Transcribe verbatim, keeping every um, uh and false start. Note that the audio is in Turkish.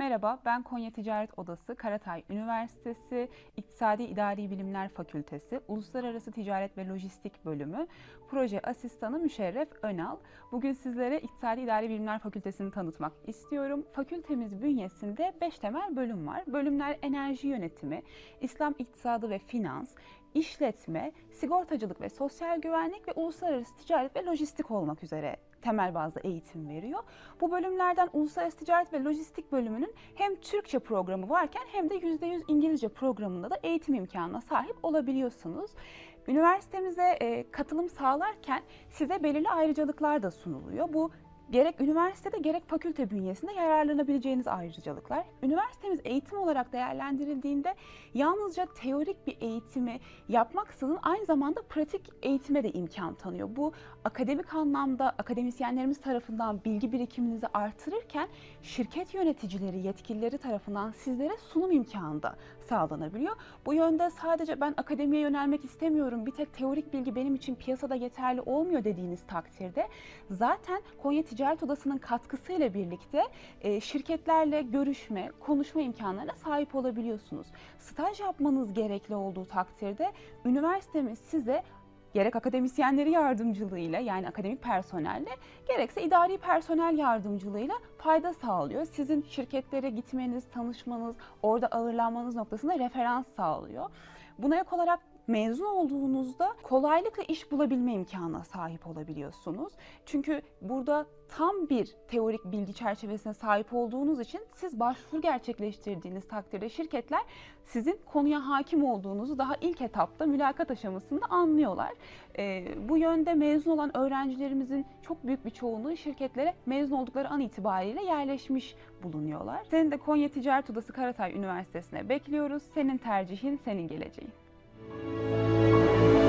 Merhaba, ben Konya Ticaret Odası, Karatay Üniversitesi, İktisadi İdari Bilimler Fakültesi, Uluslararası Ticaret ve Lojistik Bölümü, Proje Asistanı Müşerref Önal. Bugün sizlere İktisadi İdari Bilimler Fakültesini tanıtmak istiyorum. Fakültemiz bünyesinde beş temel bölüm var. Bölümler enerji yönetimi, İslam iktisadı ve finans, işletme, sigortacılık ve sosyal güvenlik ve uluslararası ticaret ve lojistik olmak üzere temel bazda eğitim veriyor. Bu bölümlerden uluslararası ticaret ve lojistik bölümünün hem Türkçe programı varken hem de yüzde yüz İngilizce programında da eğitim imkanına sahip olabiliyorsunuz. Üniversitemize e, katılım sağlarken size belirli ayrıcalıklar da sunuluyor. Bu gerek üniversitede gerek fakülte bünyesinde yararlanabileceğiniz ayrıcalıklar. Üniversitemiz eğitim olarak değerlendirildiğinde yalnızca teorik bir eğitimi yapmaksızın aynı zamanda pratik eğitime de imkan tanıyor. Bu akademik anlamda akademisyenlerimiz tarafından bilgi birikiminizi artırırken şirket yöneticileri, yetkilileri tarafından sizlere sunum imkanı da sağlanabiliyor. Bu yönde sadece ben akademiye yönelmek istemiyorum, bir tek teorik bilgi benim için piyasada yeterli olmuyor dediğiniz takdirde zaten Konya Ticaret Odası'nın katkısıyla birlikte e, şirketlerle görüşme, konuşma imkanlarına sahip olabiliyorsunuz. Staj yapmanız gerekli olduğu takdirde üniversitemiz size gerek akademisyenleri yardımcılığıyla yani akademik personelle gerekse idari personel yardımcılığıyla fayda sağlıyor. Sizin şirketlere gitmeniz, tanışmanız, orada ağırlanmanız noktasında referans sağlıyor. Buna ek olarak mezun olduğunuzda kolaylıkla iş bulabilme imkanına sahip olabiliyorsunuz. Çünkü burada tam bir teorik bilgi çerçevesine sahip olduğunuz için siz başvuru gerçekleştirdiğiniz takdirde şirketler sizin konuya hakim olduğunuzu daha ilk etapta mülakat aşamasında anlıyorlar. Ee, bu yönde mezun olan öğrencilerimizin çok büyük bir çoğunluğu şirketlere mezun oldukları an itibariyle yerleşmiş bulunuyorlar. Seni de Konya Ticaret Odası Karatay Üniversitesi'ne bekliyoruz. Senin tercihin, senin geleceğin.